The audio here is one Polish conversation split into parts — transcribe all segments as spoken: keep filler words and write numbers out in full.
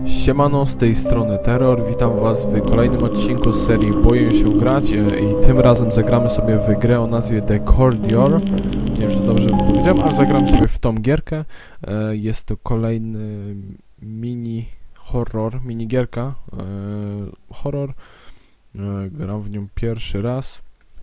Siemano, z tej strony Terror, witam was w kolejnym odcinku z serii Boję się grać i tym razem zagramy sobie w grę o nazwie The Corridor. Nie wiem, czy dobrze powiedziałem, ale zagram sobie w tą gierkę. Jest to kolejny mini horror, mini gierka horror. Gram w nią pierwszy raz,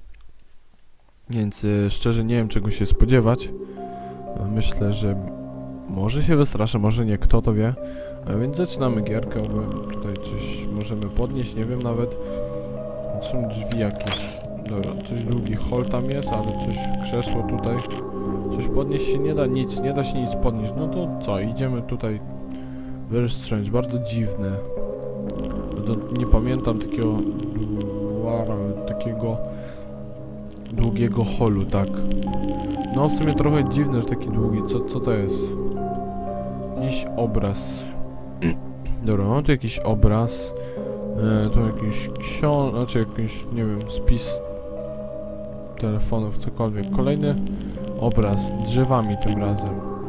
więc szczerze nie wiem, czego się spodziewać. Myślę, że może się wystraszę, może nie, kto to wie. A więc zaczynamy gierkę, bo tutaj coś możemy podnieść, nie wiem nawet. Są drzwi jakieś. Dobra, coś długi hol tam jest, ale coś, krzesło tutaj. Coś podnieść się nie da, nic, nie da się nic podnieść. No to co, idziemy tutaj. Very strange, bardzo dziwne. No, nie pamiętam takiego takiego długiego holu, tak. No w sumie trochę dziwne, że taki długi. Co, co to jest? Jakiś obraz. Dobra, mam tu jakiś obraz. E, tu jakiś książ... znaczy jakiś, nie wiem, spis telefonów, cokolwiek. Kolejny obraz z drzewami tym razem.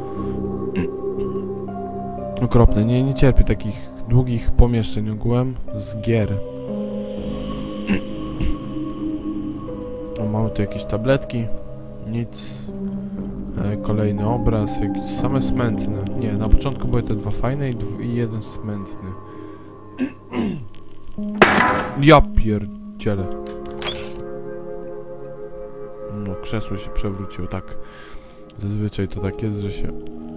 Okropne, nie, nie cierpię takich długich pomieszczeń ogółem z gier. O, mamy tu jakieś tabletki. Nic. E, kolejny obraz, jakieś same smętne. Nie, na początku były te dwa fajne i, i jeden smętny. Ja pierdzielę. No, krzesło się przewróciło, tak. Zazwyczaj to tak jest, że się...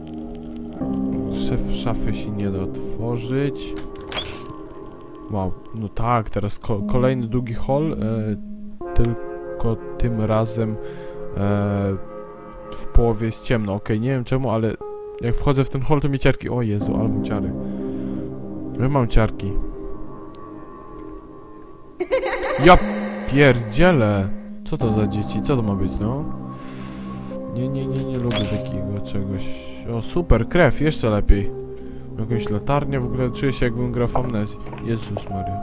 Szef szafy się nie da otworzyć. Wow, no tak, teraz ko kolejny długi hol, e, tylko tym razem e, w połowie jest ciemno. Okej, okay, nie wiem czemu, ale jak wchodzę w ten hol, to mi ciarki... O Jezu, ale mam ciary. Ja mam ciarki. Ja pierdzielę! Co to za dzieci? Co to ma być, no? Nie, nie, nie, nie lubię takiego czegoś. O, super, krew, jeszcze lepiej. Jakąś latarnię, w ogóle czuję się, jakbym grał w Amnezji. Jezus Maria.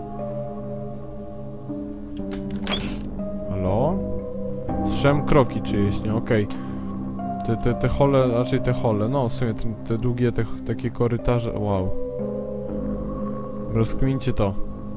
Halo? Słyszałem kroki czyjeś, nie? Okej. Okay. Te, te, te hole, raczej te hole, no w sumie te, te długie, te, takie korytarze, wow. Rozkmincie to.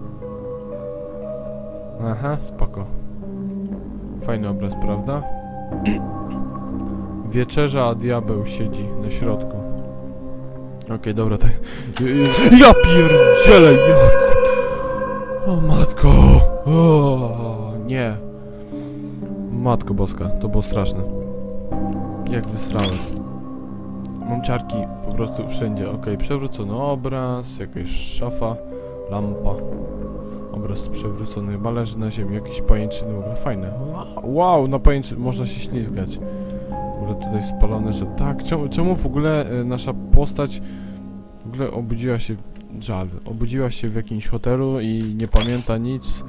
Aha, spoko. Fajny obraz, prawda? Wieczerza, a diabeł siedzi na środku. Okej, okay, dobra, tak. Ja pierdzielę! Ja... O matko! O, nie. Matko boska, to było straszne. Jak wysrałem. Mam ciarki po prostu wszędzie. Okej, okay, przewrócony obraz, jakaś szafa, lampa. Obraz przewrócony, chyba leży na ziemi, jakieś pajęczyny, w ogóle fajne. Wow, na pajęczyny można się ślizgać. W ogóle tutaj spalone, że tak, czemu, czemu w ogóle y, nasza postać w ogóle obudziła się, żal, obudziła się w jakimś hotelu i nie pamięta nic.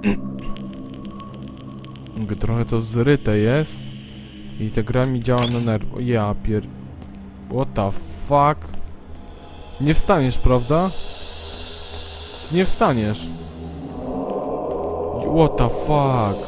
Trochę to zryte jest i ta gra mi działa na nerw. Ja pier... What the fuck? Nie wstaniesz, prawda? Ty nie wstaniesz. What the fuck?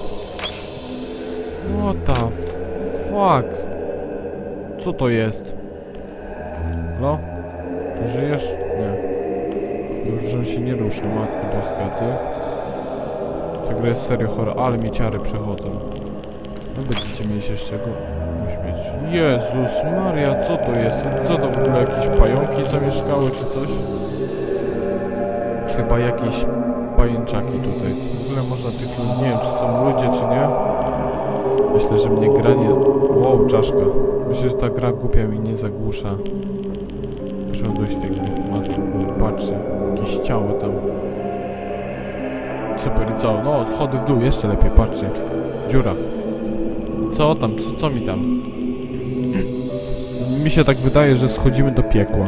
What the fuck? Co to jest? No? Ty żyjesz? Nie. Już on się nie rusza, matko boska, ty. Ta gra jest serio chora, ale mi ciary przechodzą. No będziecie mieli się z czego uśmieć. Jezus Maria, co to jest? Co to w ogóle, jakieś pająki zamieszkały czy coś? Chyba jakieś pajęczaki tutaj. W ogóle można tych, nie wiem, czy są ludzie, czy nie. Myślę, że mnie gra nie... Wow, czaszka. Myślę, że ta gra głupia mi nie zagłusza. Muszę dojść tej gry. Matko, patrzcie. Jakieś ciało tam. Super, i co? No, schody w dół, jeszcze lepiej, patrzcie. Dziura. Co tam? Co, co mi tam? Mi się tak wydaje, że schodzimy do piekła.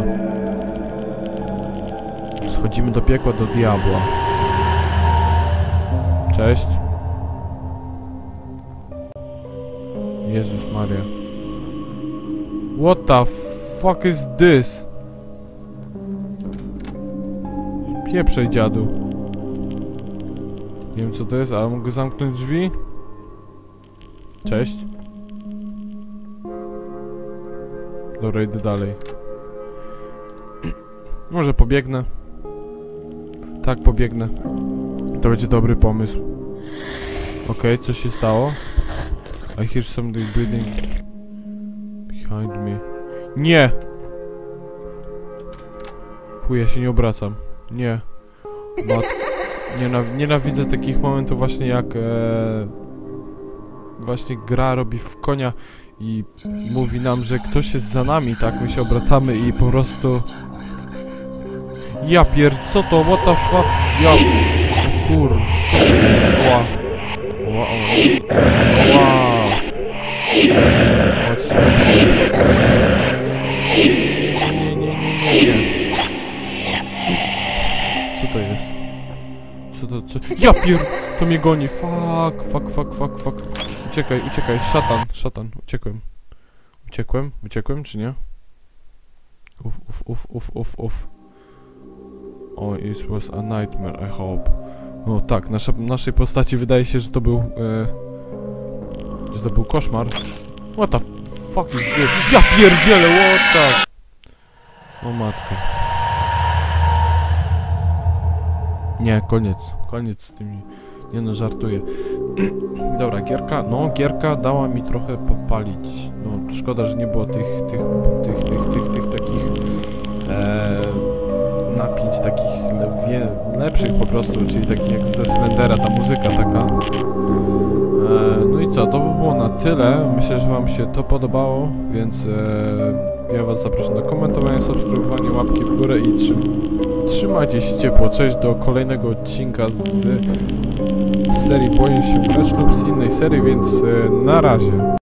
Schodzimy do piekła, do diabła. Cześć. Jezus Maria. What the fuck is this? Pieprzej, dziadu. Nie wiem co to jest, ale mogę zamknąć drzwi? Cześć. Dobra, idę dalej. Może pobiegnę. Tak, pobiegnę. To będzie dobry pomysł. Okej, okay, co się stało? I hear somebody breathing behind me. Nie! Fuj, ja się nie obracam. Nie. Mat... Nienaw... Nienawidzę takich momentów właśnie jak... E... Właśnie gra robi w konia i mówi nam, że ktoś jest za nami, tak? My się obracamy i po prostu... Ja pier... Co to? What the fuck? Ja... O kur... Co to? Ła. Ła, ła. Ła. Chodź. Nie, nie, nie, nie, nie. Co to jest? Co to, co... Ja pier... To mnie goni. Fuck, fuck, fuck, fuck, fuck. Uciekaj, uciekaj. Szatan, szatan. Uciekłem. Uciekłem? Uciekłem, czy nie? Uf, uf, uf, uf, uf, uf. Oh, it was a nightmare, I hope. O tak, nasza, naszej postaci wydaje się, że to był... E, że to był koszmar. What the fuck is this? Ja pierdzielę, what the... O matko. Nie, koniec. Koniec z tymi... Nie no, żartuję. Dobra, gierka... No, gierka dała mi trochę popalić. No, szkoda, że nie było tych... Tych... Tych... Tych... Tych... Tych... Takich... E, napięć takich le, lepszych po prostu, czyli takich jak ze Slendera, ta muzyka taka. E, no i co, to by było na tyle. Myślę, że wam się to podobało, więc e, ja was zapraszam do komentowania, subskrybowania, łapki w górę i trzym, trzymajcie się ciepło. Cześć do kolejnego odcinka z, z serii Boję się grać lub z innej serii, więc e, na razie.